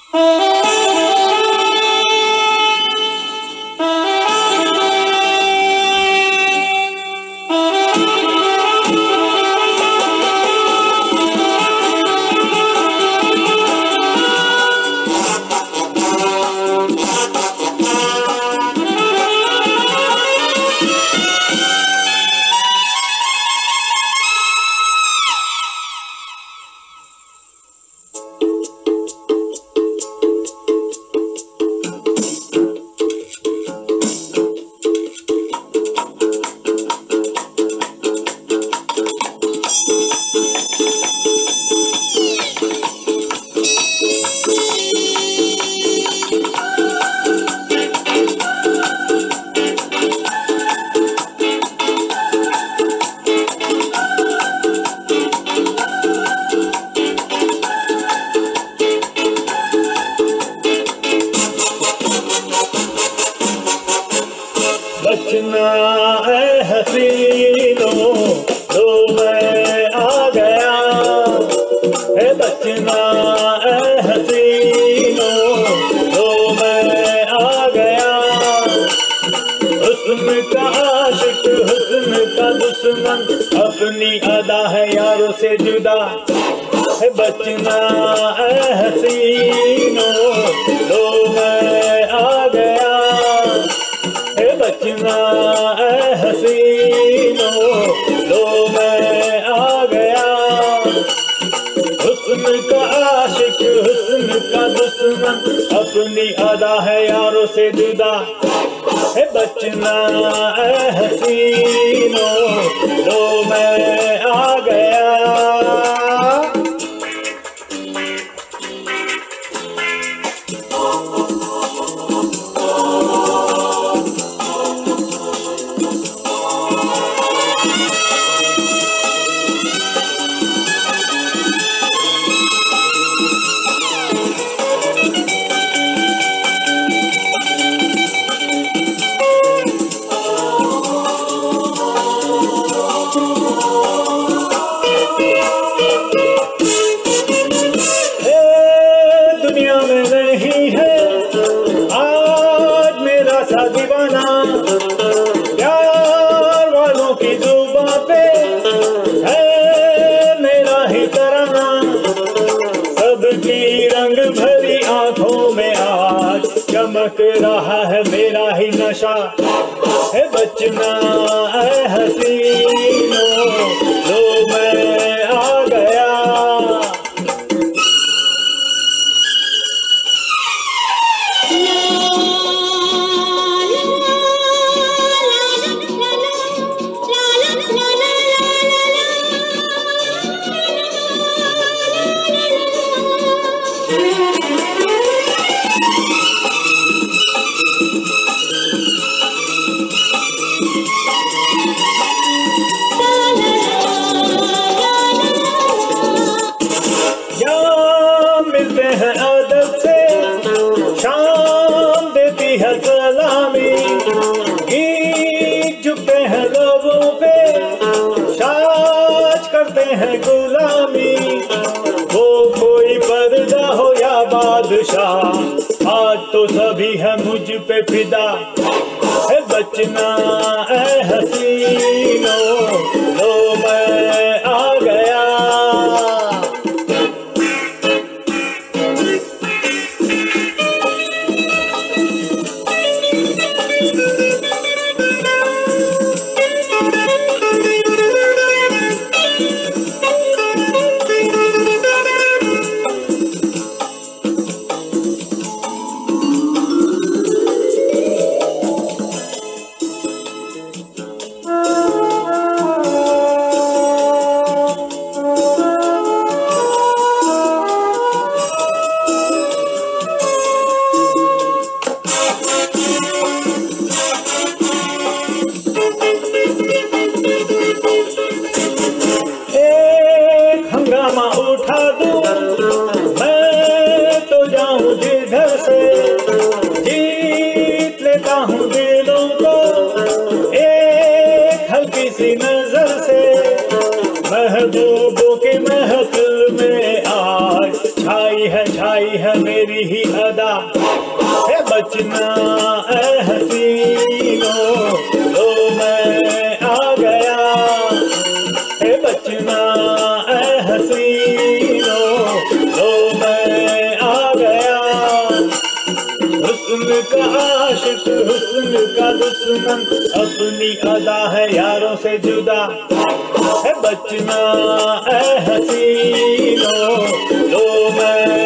बचना है हसीनो, लो मैं आ गया है। बचना है हसीनो, लो मैं आ गया। हुस्न का आशिक, हुस्न का दुश्मन, अपनी अदा है यारों से जुदा है। बचना है हसीनो, लो मैं आ गया। बचना है हसीनो, लो मैं आ गया। हुस्न का आशिक, हुस्न का दुश्मन, अपनी अदा है यारों से जुदा है। बचना है हसीनो, लो मैं आ गया। दीवाना प्यार वालों की जुबां पे है मेरा ही तराना। सबकी रंग भरी आंखों में आज चमक रहा है मेरा ही नशा है। बचना है हसीनो, लो मैं आ गया। मिलते हैं अदब से, शाम देती है सलामी। गीत झुकते हैं लोगों पे, साज करते हैं गुलामी। वो कोई पर्दा हो या बादशाह, आज तो सभी है मुझ पे फिदा है। बचना है हसीनो, लो मैं आ गया। आई है मेरी ही अदा, है बचना ऐ हसीनो, लो मैं आ गया, है बचना ऐ हसीनो, लो मैं आ गया। हुस्न का आशिक हुस्न का दुश्मन, अपनी अदा है यारों से जुदा, है बचना ऐ हसीनो, लो मैं